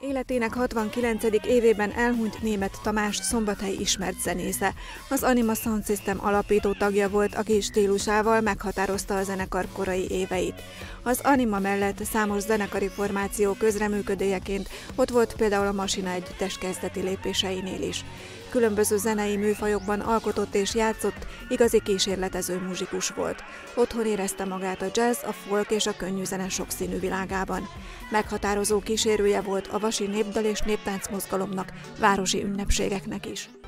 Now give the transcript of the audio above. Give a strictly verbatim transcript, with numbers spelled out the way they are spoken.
Életének hatvankilencedik évében elhunyt Németh Tamás szombathelyi ismert zenésze. Az Anima Sound System alapító tagja volt, aki stílusával meghatározta a zenekar korai éveit. Az Anima mellett számos zenekari formáció közreműködőjeként ott volt például a Masina együttes kezdeti lépéseinél is. Különböző zenei műfajokban alkotott és játszott, igazi kísérletező muzsikus volt. Otthon érezte magát a jazz, a folk és a könnyű zene sokszínű világában. Meghatározó kísérője volt a vasi népdal és néptánc mozgalomnak, városi ünnepségeknek is.